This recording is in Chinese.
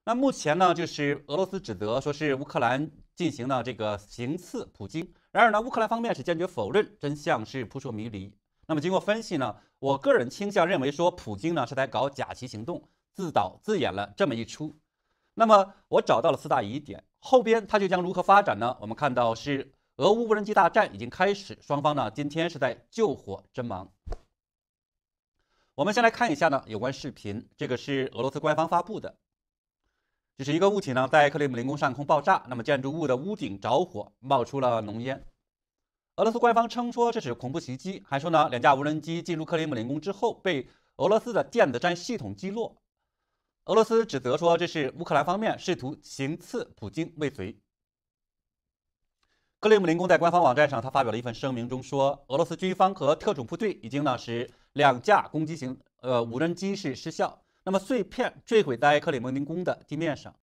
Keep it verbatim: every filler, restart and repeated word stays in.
那目前呢，就是俄罗斯指责说是乌克兰进行了这个行刺普京，然而呢，乌克兰方面是坚决否认，真相是扑朔迷离。那么经过分析呢，我个人倾向认为说，普京呢是在搞假旗行动，自导自演了这么一出。那么我找到了四大疑点，后边它就将如何发展呢？我们看到是俄乌无人机大战已经开始，双方呢今天是在救火阵亡。我们先来看一下呢有关视频，这个是俄罗斯官方发布的。这是一个物体呢，在克里姆林宫上空爆炸，那么建筑物的屋顶着火，冒出了浓烟。俄罗斯官方称说这是恐怖袭击，还说呢两架无人机进入克里姆林宫之后被俄罗斯的电子战系统击落。俄罗斯指责说这是乌克兰方面试图行刺普京未遂。克里姆林宫在官方网站上，他发表了一份声明中说，俄罗斯军方和特种部队已经呢使两架攻击型呃无人机是失效。那么碎片坠毁在克里姆林宫的地面上。